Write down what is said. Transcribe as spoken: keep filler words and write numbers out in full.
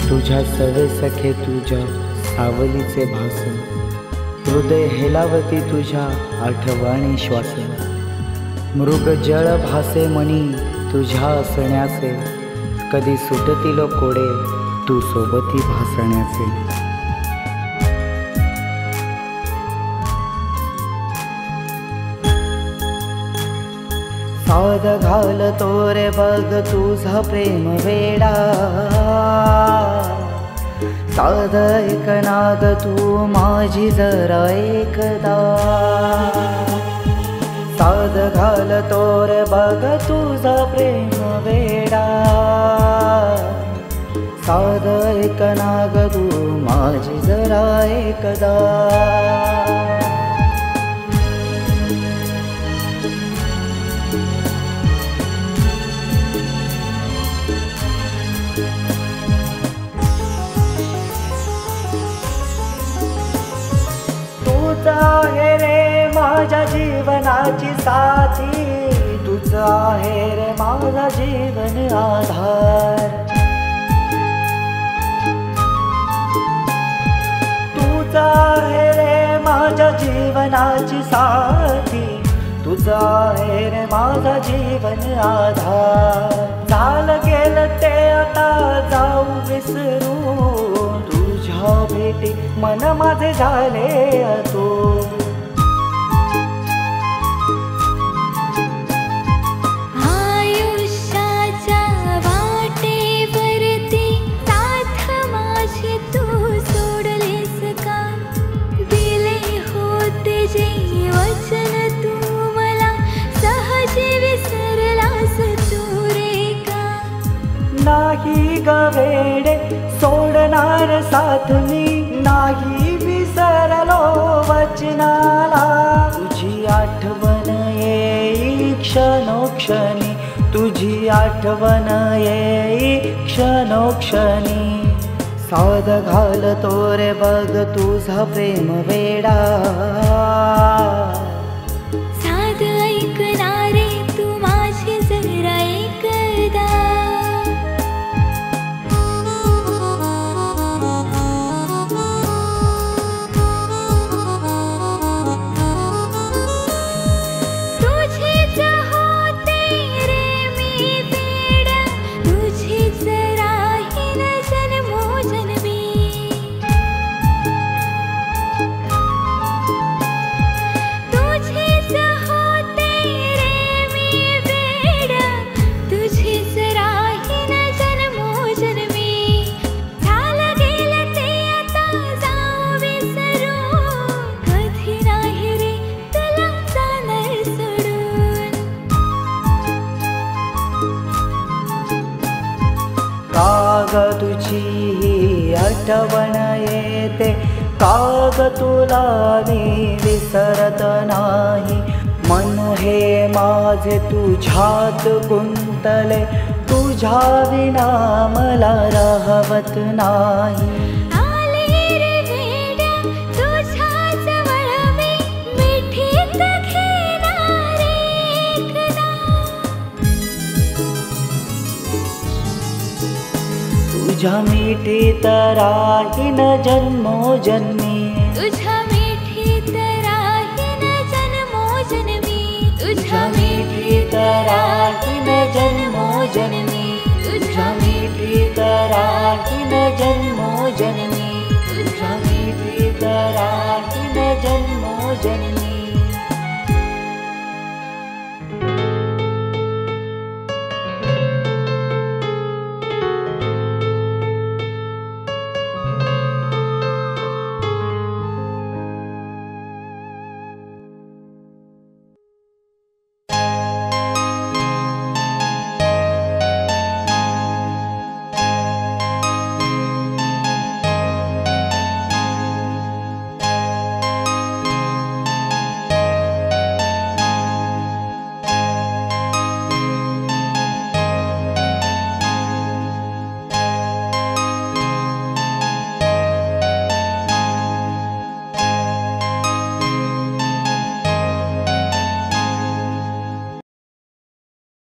तुझ्या सवे सखे तुझ्या सावलीचे भास, हृदय हेलावती तुझ्या आठवणी श्वास। मृग जळ भासे मनी तुझ्या असण्याचे, कधी सुटतील कोडे तू सोबती भासण्याचे। साध घालतो रे बघ तुझा प्रेम वेडा, साध एक नाग तू माझी जरा एकदा। साध घालतो रे बघ तुझा प्रेम वेडा, साध एक नाग तू माझी जरा एकदा। तूच आहे रे माझ्या जीवनाची साथी, तूच आहे रे माझा जीवन आधार। तूच आहे रे माझ्या जीवनाची साथी, तूच आहे रे माझा जीवन आधार। चाल गेलं ते आता जाऊ विसरून, तुझ्या भेटी मन माझे झाले अतूट। आयुष्याच्या वाटेवरती साथ माझी तू सोडलीस का? दिले होते जे वचन तू मला, सहजी विसरलास तू रे का? नाही ग वेडे सोडणार साथ मी, नाही विसरलो वचनाला। तुझी आठवण येई क्षणोक्षणी, तुझी आठवण येई क्षणोक्षणी। साध घालतो रे बघ तुझा प्रेम वेडा, साध ऐकणारे तू माझी जरा एकदा। काग तुझी ही आठवण येते, काग तुला मी विसरत नाही। मन हे माझे तुझ्यात गुंतले, तुझ्या विना मला राहवत नाही। तुझ्या मिठीत राहीन जन्मोजन्मी, तुझ्या मिठीत राहीन जन्मोजन्मी, तुझ्या मिठीत राहीन जन्मोजन्मी, तुझ्या मिठीत राहीन जन्मोजन्मी।